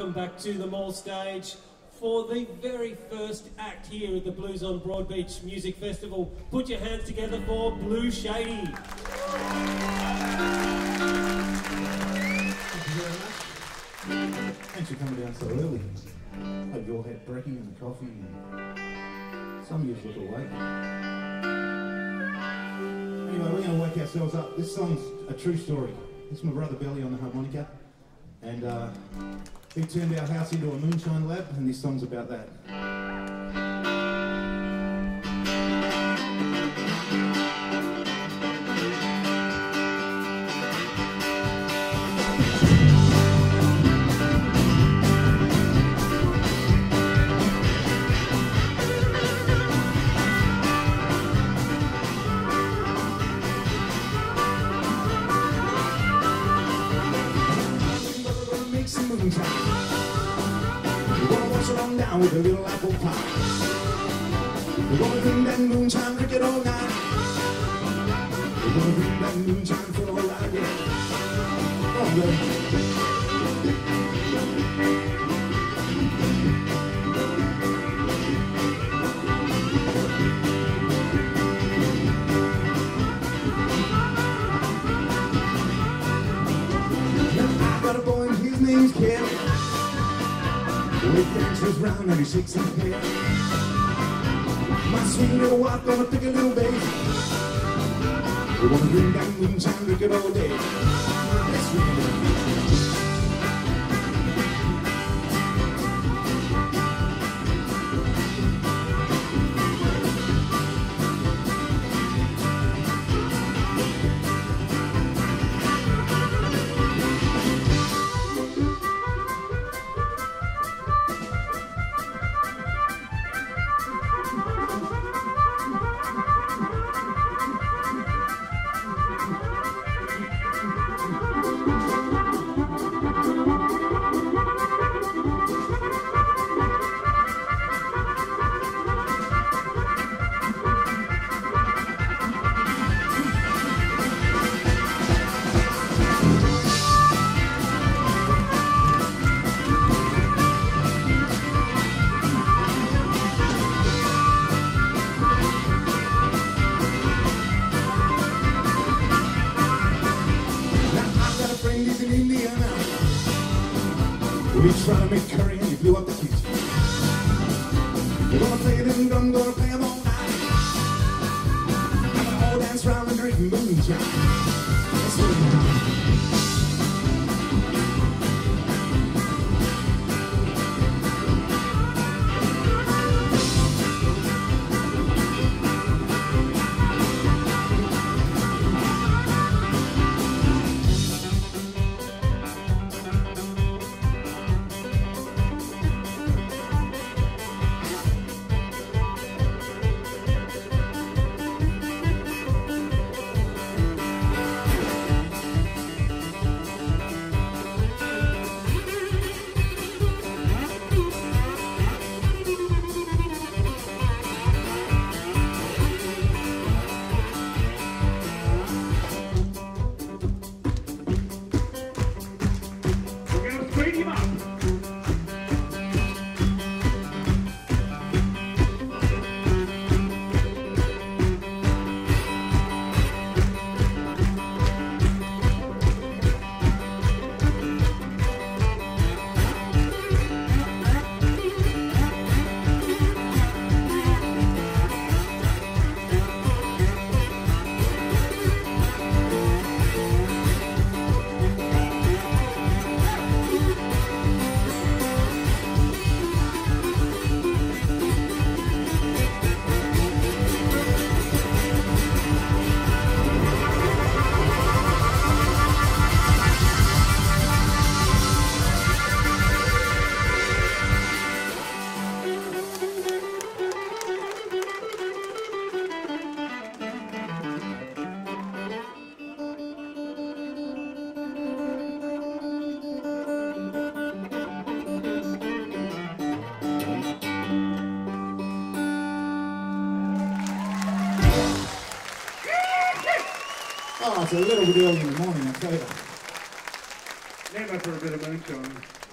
welcome back to the Mall stage for the very first act here at the Blues on Broadbeach Music Festival. Put your hands together for Blue Shady. Thank you very much. Thanks for coming down so early. Hope you all had brekkie and coffee, and some of you look awake. Anyway, we're going to wake ourselves up. This song's a true story. This is my brother Belly on the harmonica, and he turned our house into a moonshine lab, and this song's about that. We're gonna wash it on down with a little apple pie. We're gonna drink that moonshine, drink it all night. We're gonna drink that moonshine, feel all right, yeah. Oh, baby. Now I got a boy and his name's Ken. He dances round and he shakes his head. My sweet little wife gonna pick a little baby. We wanna drink that moonshine, drink it all day. Yes, we do. We try to make curry and he blew up the kitchen. We're gonna play it in drum, gonna play 'em all night. And we all dance round and drink moonshine. That's what we do. Oh, it's a little bit early in the morning, I tell you. Never for a bit of moonshine.